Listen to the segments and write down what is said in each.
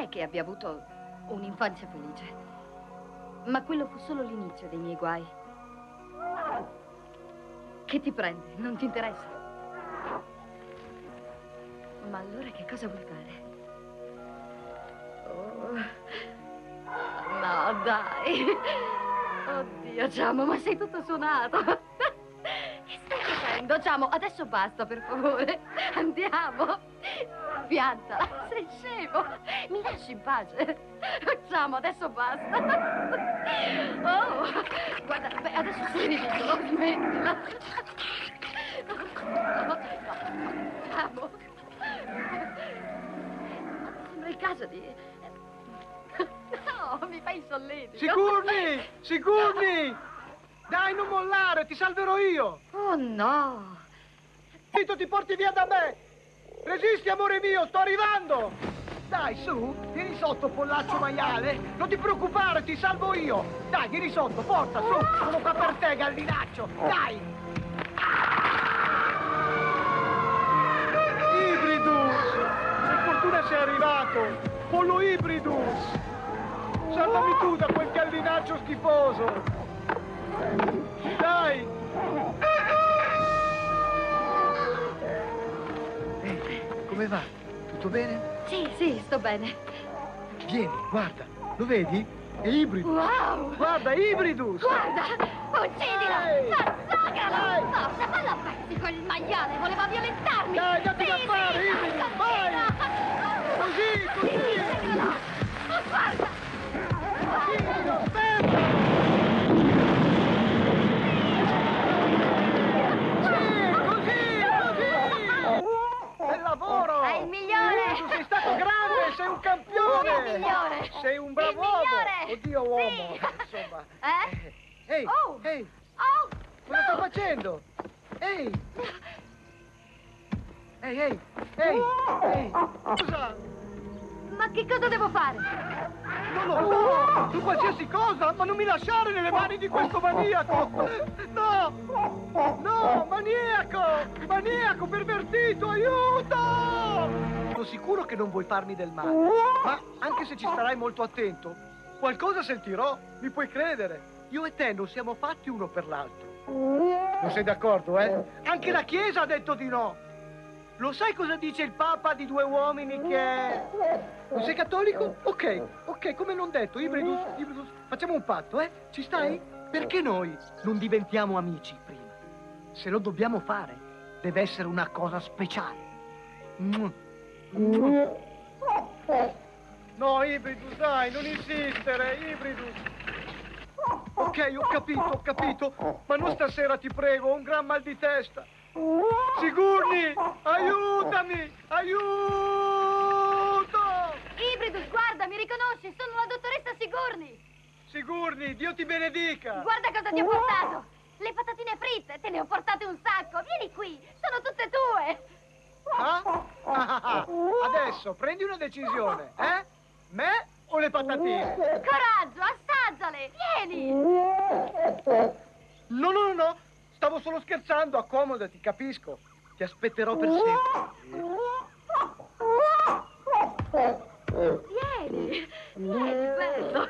è che abbia avuto un'infanzia felice, ma quello fu solo l'inizio dei miei guai. Che ti prende? Non ti interessa? Ma allora che cosa vuoi fare? Oh. No, dai. Oddio, Giamo, ma sei tutto suonato. Che stai facendo? Giamo, adesso basta, per favore. Andiamo. Piantala, sei scemo. Mi lasci in pace. Giamo, adesso basta. Oh, guarda, beh, adesso sei ridicolo, smettila. No, Giamo. Sembra il caso di... No, mi fai solletico. Sigurni! Sigurni! Dai, non mollare, ti salverò io! Oh, no! Vito, ti porti via da me! Resisti, amore mio, sto arrivando! Dai, su, vieni sotto, pollaccio maiale! Non ti preoccupare, ti salvo io! Dai, vieni sotto, forza, su! Sono qua per te, gallinaccio! Dai! Ibridus! Per fortuna sei arrivato! Pollo Ibridus! Salvami tu da quel gallinaccio schifoso! Dai! Come va? Tutto bene? Sì, sì, sto bene. Vieni, guarda, lo vedi? È ibrido. Wow! Guarda, è ibridus! Guarda! Uccidilo! Massacralo! Dai! Forza, fallo a pezzi quel maiale! Voleva violentarmi! Dai, datti da fare, ibridus! Vai! Così, così! Oh, guarda! Ibridus, aspetta! Bel lavoro! È il migliore! Tu sei stato grande, sei un campione! Il migliore! Sei un bravo Il uomo! migliore! Oddio, uomo! Sì. Insomma. Eh? Ehi, Oh! ehi, Oh! cosa stai facendo? Ehi! Ehi, ehi, ehi, ehi! Cosa? Ma che cosa devo fare? Non lo so! Tu qualsiasi cosa, ma non mi lasciare nelle mani di questo maniaco! No! No! Maniaco! Maniaco pervertito! Aiuto! Sono sicuro che non vuoi farmi del male, ma anche se ci starai molto attento, qualcosa sentirò, mi puoi credere. Io e te non siamo fatti uno per l'altro. Non sei d'accordo, eh? Anche la Chiesa ha detto di no. Lo sai cosa dice il Papa di due uomini che... Non sei cattolico? Ok, ok, come non detto, Ibridus, Ibridus, facciamo un patto, eh? Ci stai? Perché noi non diventiamo amici prima? Se lo dobbiamo fare, deve essere una cosa speciale. No, Ibridus, dai, non insistere, Ibridus. Ok, ho capito, ma non stasera, ti prego, ho un gran mal di testa. Sigurni, aiutami, aiuto! Ibridus, guarda, mi riconosci? Sono la dottoressa Sigurni! Sigurni, Dio ti benedica! Guarda cosa ti ho portato! Le patatine fritte, te ne ho portate un sacco! Vieni qui, sono tutte tue! Ah? Adesso, prendi una decisione, eh? Me o le patatine? Coraggio, assaggiale! Vieni! No, stavo solo scherzando, accomodati, capisco. Ti aspetterò per sempre. Vieni, bello!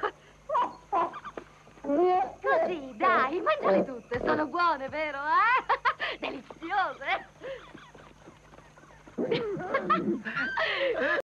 Così, dai, mangiale tutte, sono buone, vero, eh? Deliziose!